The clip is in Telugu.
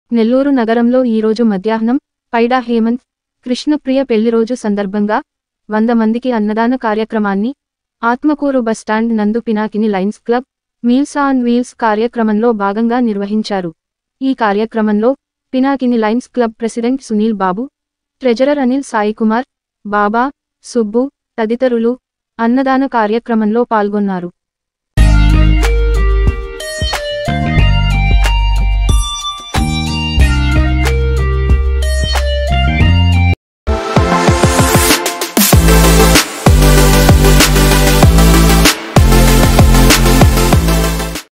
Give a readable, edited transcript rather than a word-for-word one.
నెల్లూరు నగరంలో ఈరోజు మధ్యాహ్నం పైడా హేమంత్ కృష్ణప్రియ పెళ్లిరోజు సందర్భంగా 100 మందికి అన్నదాన కార్యక్రమాన్ని ఆత్మకూరు బస్టాండ్ నందు Pinakini lions club meals on wheels కార్యక్రమంలో భాగంగా నిర్వహించారు. ఈ కార్యక్రమంలో Pinakini lions club president Sunil Babu, treasurer Anil Saikumar, Baba, Subbu తదితరులు అన్నదాన కార్యక్రమంలో పాల్గొన్నారు.